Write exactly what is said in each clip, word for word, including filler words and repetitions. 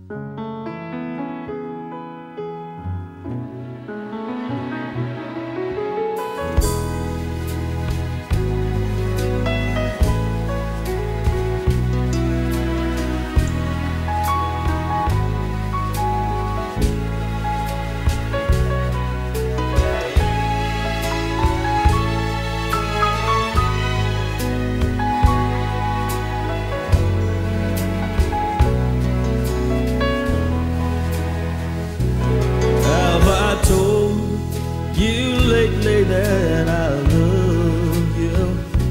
That I love you.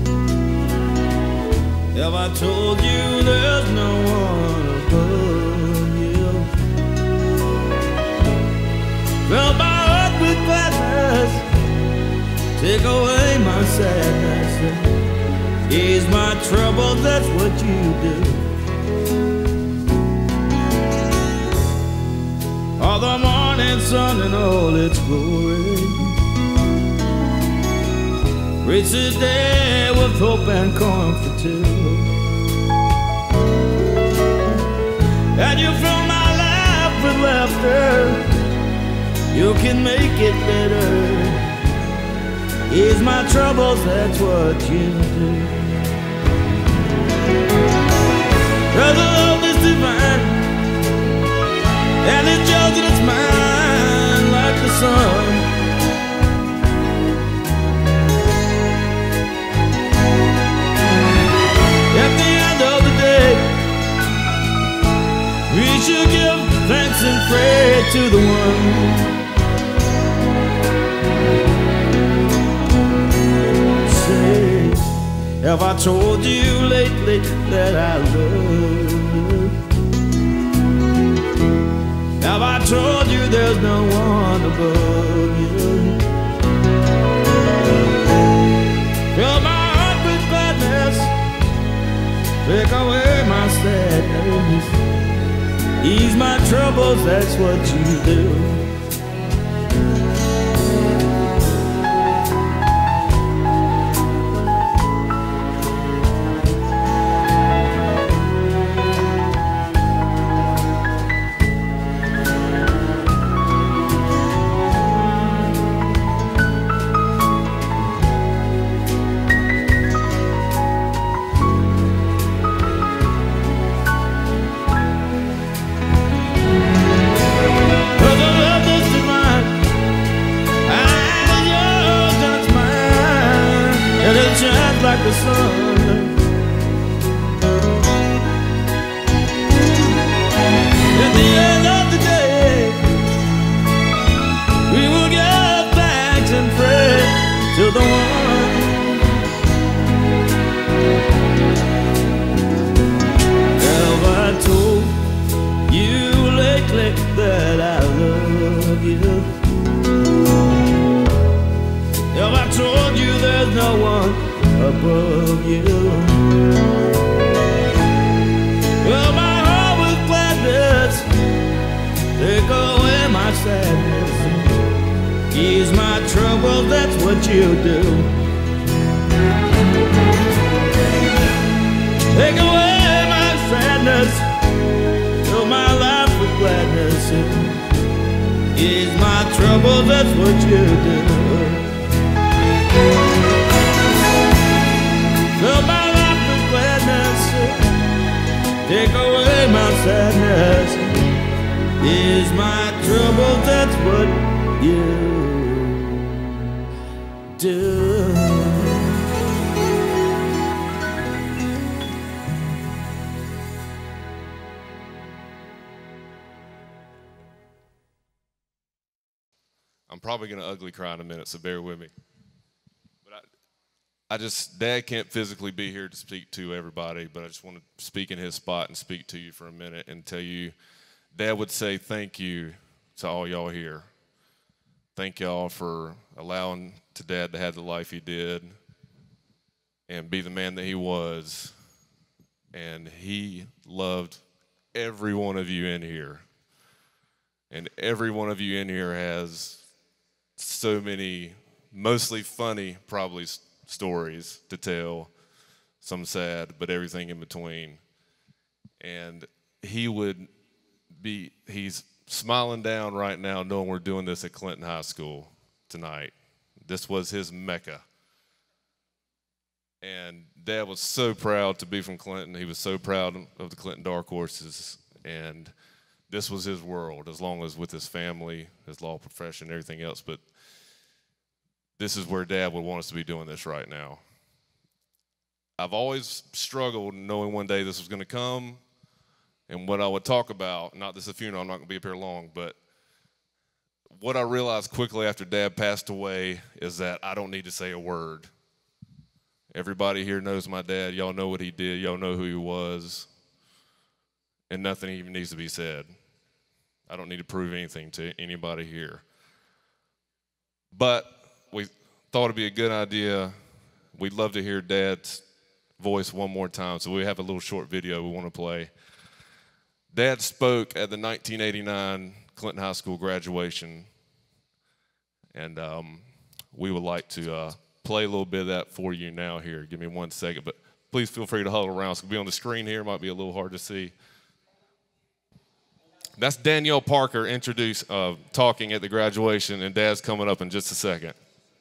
Have I told you there's no one above you? Fill my heart with gladness, take away my sadness, ease my troubles, that's what you do. All the morning sun and all its glory, reach the day with hope and comfort too. And you fill my life with laughter, you can make it better. Ease my troubles, that's what you do. Cause the love is divine, and it's yours and it's mine like the sun. At the end of the day, we should give thanks and pray to the one. Say, have I told you lately that I love you? Have I told you there's no one above you? Fill my heart with gladness, take away my sadness, ease my troubles, that's what you do. Like the sun, at the end of the day, we will give thanks and pray to the one. Have I told you lately that I love you? Have I told you there's no one above you? Fill my heart with gladness, take away my sadness, ease my trouble, that's what you do. Take away my sadness, fill my life with gladness, ease my trouble, that's what you do. Fill my life with gladness, take away my sadness, ease my trouble, that's what you do. I'm probably going to ugly cry in a minute, so bear with me. But I, I just, Dad can't physically be here to speak to everybody, but I just want to speak in his spot and speak to you for a minute and tell you, Dad would say thank you to all y'all here. Thank y'all for allowing to Dad to have the life he did and be the man that he was. And he loved every one of you in here. And every one of you in here has so many, mostly funny, probably, stories to tell, some sad, but everything in between. And he would be, he's smiling down right now knowing we're doing this at Clinton High School tonight. This was his Mecca. And Dad was so proud to be from Clinton. He was so proud of the Clinton Dark Horses. And this was his world, as long as with his family, his law profession, everything else. But this is where Dad would want us to be doing this right now. I've always struggled knowing one day this was going to come and what I would talk about. Not this is a funeral, I'm not going to be up here long, but what I realized quickly after Dad passed away is that I don't need to say a word. Everybody here knows my dad. Y'all know what he did. Y'all know who he was. And nothing even needs to be said. I don't need to prove anything to anybody here. But we thought it'd be a good idea. We'd love to hear Dad's voice one more time, so we have a little short video we want to play. Dad spoke at the nineteen eighty-nine Clinton High School graduation, and um, we would like to uh, play a little bit of that for you now here. Give me one second, but please feel free to huddle around. It's going to be on the screen here. It might be a little hard to see. That's Danielle Parker introduced, uh, talking at the graduation, and Dad's coming up in just a second.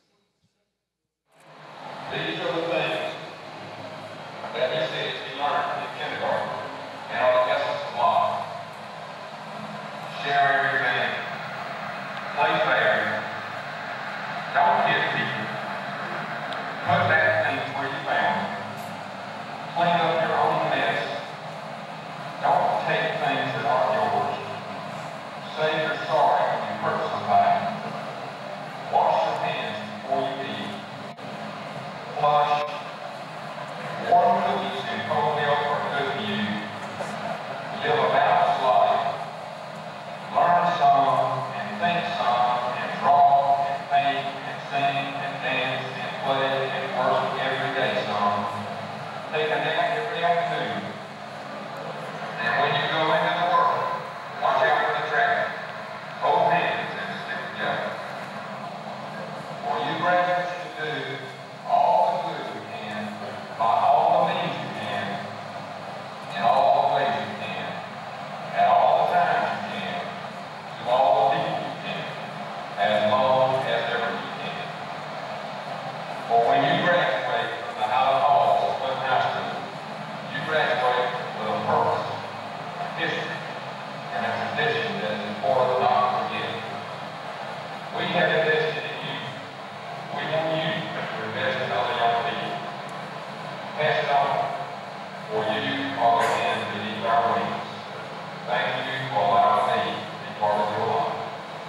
These are the things that he says he learned in kindergarten and are the essence of life. Share everything. Play fair. Don't hit people. Put that thing where you found it. Clean up your own mess. Don't take things that aren't yours. Say you're sorry when you hurt somebody. Wash your hands before you eat. Flush. Warm cookies and cold milk are good for you. Live a balanced life. Learn some and think some and draw and paint and sing and dance and play and worship every day some. Take a nap every afternoon. And when you go into the world, watch out for the traffic. Hold hands and stick together. For you graduates to do all the good you can, by all the means you can, in all the ways you can, at all the times you can, to all the people you can, as long as ever you can. For when you graduate from the hallowed halls of Clinton High School, you graduate with a purpose, a history, and a tradition that is important not to forget. We have invested in you. We want you to invest in other young people. Pass it on, for you are the hand beneath our wings. Thank you for allowing me to be part of your life.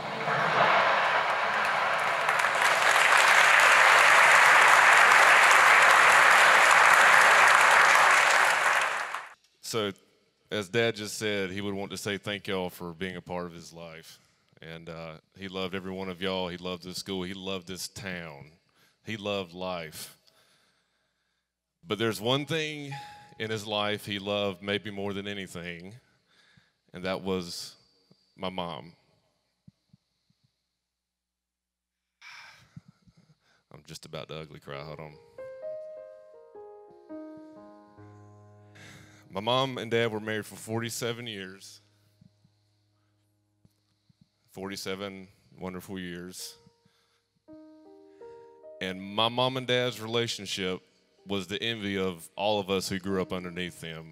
So, as Dad just said, he would want to say thank y'all for being a part of his life. And uh, he loved every one of y'all. He loved this school. He loved this town. He loved life. But there's one thing in his life he loved maybe more than anything, and that was my mom. I'm just about to ugly cry. Hold on. My mom and Dad were married for forty-seven years. forty-seven wonderful years. And my mom and Dad's relationship was the envy of all of us who grew up underneath them.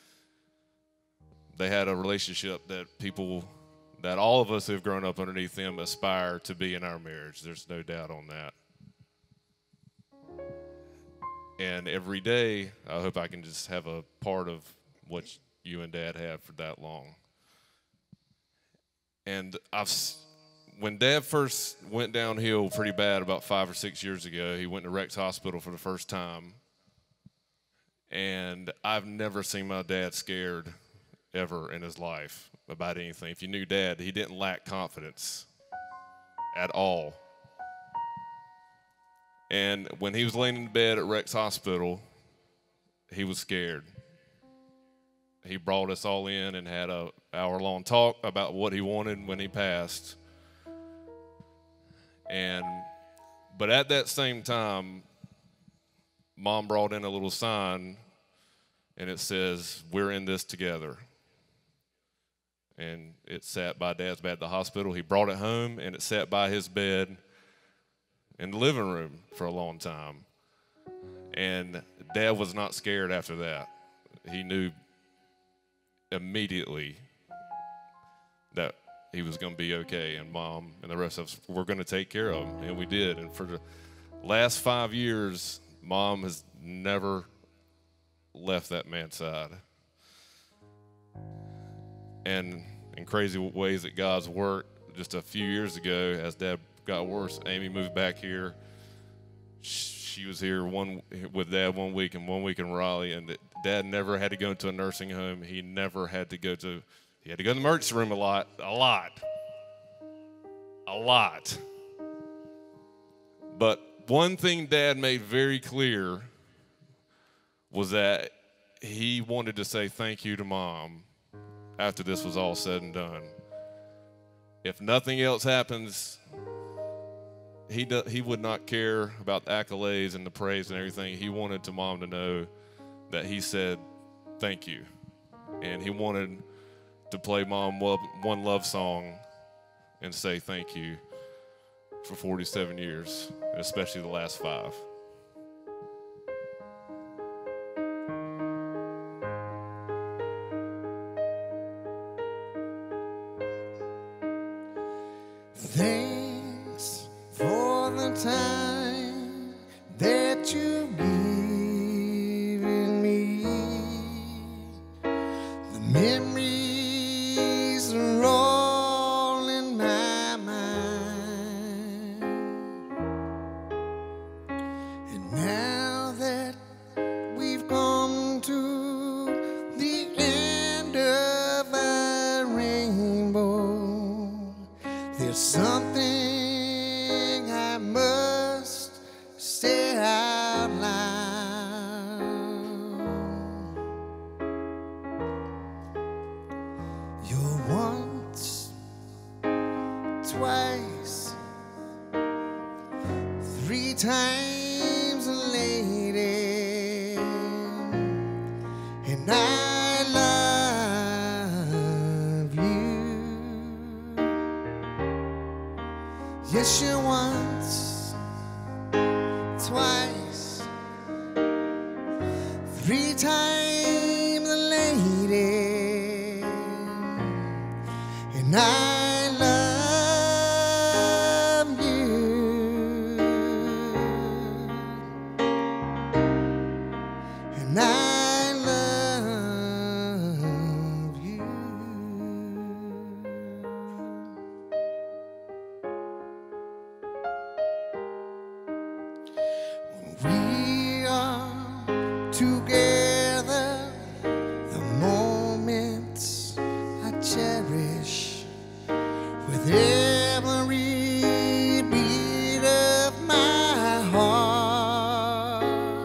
They had a relationship that people, that all of us who have grown up underneath them aspire to be in our marriage. There's no doubt on that. And every day, I hope I can just have a part of what you and Dad have for that long. And I've, when Dad first went downhill pretty bad about five or six years ago, he went to Rex Hospital for the first time. And I've never seen my dad scared ever in his life about anything. If you knew Dad, he didn't lack confidence at all. And when he was laying in bed at Rex Hospital, he was scared. He brought us all in and had a hour-long talk about what he wanted when he passed. And, but at that same time, Mom brought in a little sign, and it says, "We're in this together." and it sat by Dad's bed at the hospital. He brought it home, and it sat by his bed in the living room for a long time. And Dad was not scared after that. He knew immediately that he was going to be okay, and Mom and the rest of us were going to take care of him, and we did. And for the last five years, Mom has never left that man's side. And in crazy ways that God's worked, just a few years ago, as Dad got worse, Amy moved back here. She was here one with Dad one week and one week in Raleigh, and Dad never had to go into a nursing home. He never had to go to, he had to go to the emergency room a lot, a lot, a lot. But one thing Dad made very clear was that he wanted to say thank you to Mom after this was all said and done. If nothing else happens, he do, he would not care about the accolades and the praise and everything. He wanted to Mom to know that he said thank you. And he wanted to play Mom one love song and say thank you for forty-seven years, especially the last five. Thanks for the time that you've given me. The memories are all in my mind. And now that we've come to the end of our rainbow, there's something I must say out loud. You're once, twice, three times a lady, and I love you. Yes, you're once, twice, three times a lady, and I love you. And I love you. We are together, the moments I cherish with every beat of my heart.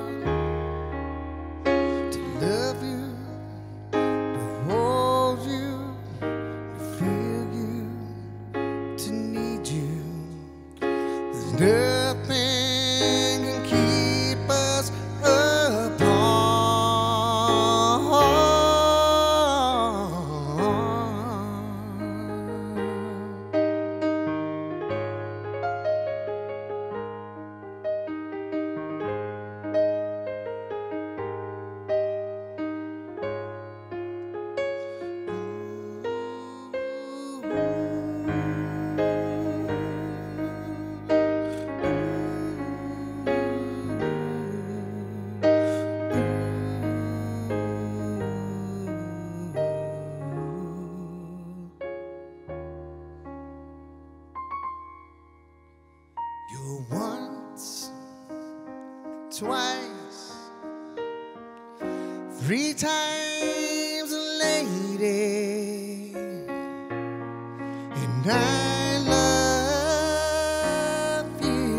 To love you, to hold you, to feel you, to need you. There's nothing can keep us You're once, twice, three times a lady, and I love you.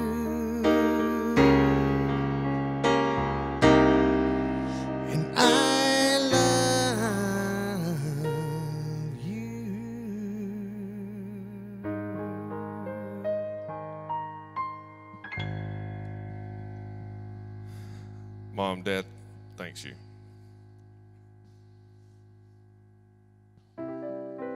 And I love you. Mom, Dad, thanks you.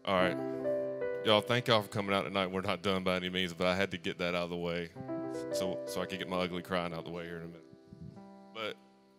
All right. Y'all, thank y'all for coming out tonight. We're not done by any means, but I had to get that out of the way so so I could get my ugly crying out of the way here in a minute. But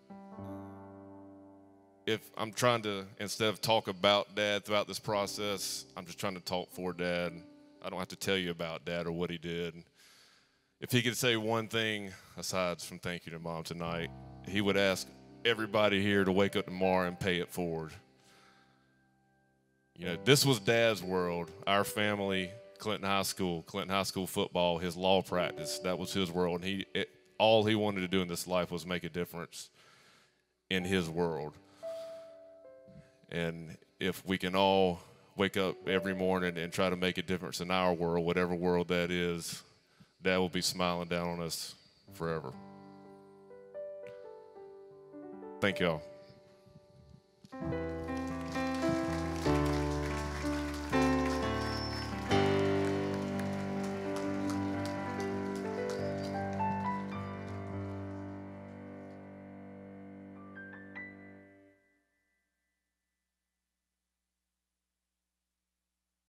if I'm trying to, instead of talk about Dad throughout this process, I'm just trying to talk for Dad. I don't have to tell you about Dad or what he did. If he could say one thing aside from thank you to Mom tonight, he would ask everybody here to wake up tomorrow and pay it forward. You know, this was Dad's world, our family, Clinton High School, Clinton High School football, his law practice. That was his world. And he, it, all he wanted to do in this life was make a difference in his world. And if we can all wake up every morning and try to make a difference in our world, whatever world that is, Dad will be smiling down on us forever. Thank y'all.